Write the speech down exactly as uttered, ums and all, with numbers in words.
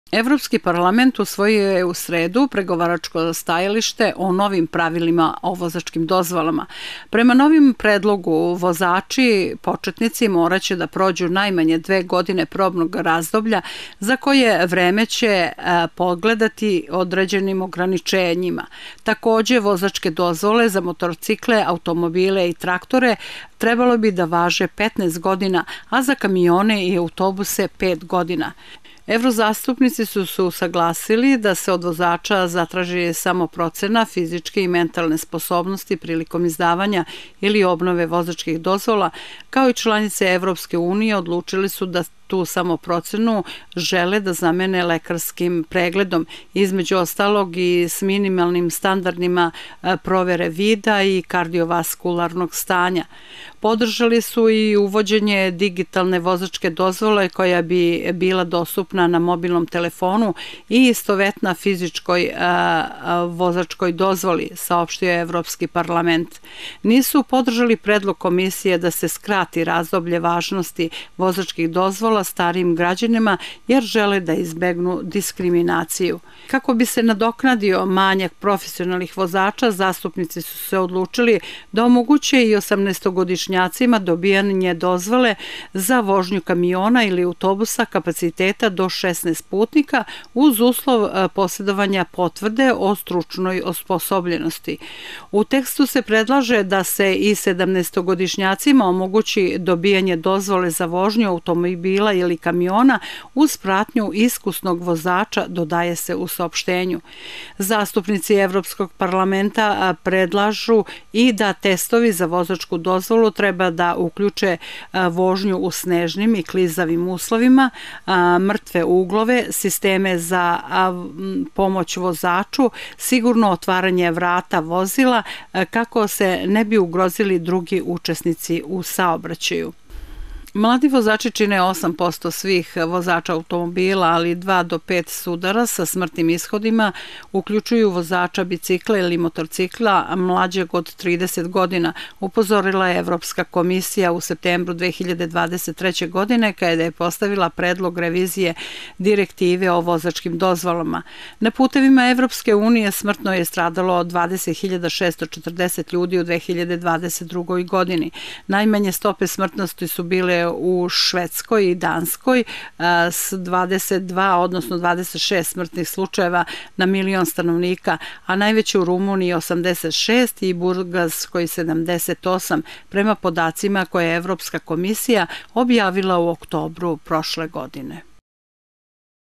Evropski parlament usvojio je u sredu pregovaračko stajalište o novim pravilima o vozačkim dozvolama. Prema novim predlogu, vozači početnici moraće da prođu najmanje dve godine probnog razdoblja, za koje vreme će pogledati određenim ograničenjima. Takođe, vozačke dozvole za motorcikle, automobile i traktore trebalo bi da važe petnaest godina, a za kamione i autobuse pet godina. Evrozastupnici su se usaglasili da se od vozača zatraži samo procena fizičke i mentalne sposobnosti prilikom izdavanja ili obnove vozačkih dozvola, kao i članice Evropske unije odlučili su da tu samoprocenu žele da zamene lekarskim pregledom, između ostalog i s minimalnim standardima provere vida i kardiovaskularnog stanja. Podržali su i uvođenje digitalne vozačke dozvole koja bi bila dostupna na mobilnom telefonu i istovetna fizičkoj vozačkoj dozvoli, saopštio je Evropski parlament. Nisu podržali predlog komisije da se skrati razdoblje važnosti vozačkih dozvola starijim građanima jer žele da izbegnu diskriminaciju. Kako bi se nadoknadio manjak profesionalnih vozača, zastupnici su se odlučili da omoguće i osamnaestogodišnjacima dobijanje dozvole za vožnju kamiona ili autobusa kapaciteta do šesnaest putnika uz uslov posjedovanja potvrde o stručnoj osposobljenosti. U tekstu se predlaže da se i sedamnaestogodišnjacima omogući dobijanje dozvole za vožnju automobila ili kamiona uz pratnju iskusnog vozača, dodaje se u saopštenju. Zastupnici Evropskog parlamenta predlažu i da testovi za vozačku dozvolu treba da uključe vožnju u snežnim i klizavim uslovima, mrtve uglove, sisteme za pomoć vozaču, sigurno otvaranje vrata vozila kako se ne bi ugrozili drugi učesnici u saobraćaju. Mladi vozači čine osam posto svih vozača automobila, ali dva do pet sudara sa smrtnim ishodima uključuju vozača bicikla ili motorcikla mlađeg od trideset godina, upozorila je Evropska komisija u septembru dve hiljade dvadeset treće. godine kada je postavila predlog revizije direktive o vozačkim dozvolama. Na putevima Evropske unije smrtno je stradalo dvadeset hiljada šesto četrdeset ljudi u dve hiljade dvadeset drugoj. godini. Najmanje stope smrtnosti su bile u Švedskoj i Danskoj s dvadeset dva, odnosno dvadeset šest smrtnih slučajeva na milion stanovnika, a najveće u Rumuniji osamdeset šest i Bugarskoj sedamdeset osam, prema podacima koje je Evropska komisija objavila u oktobru prošle godine.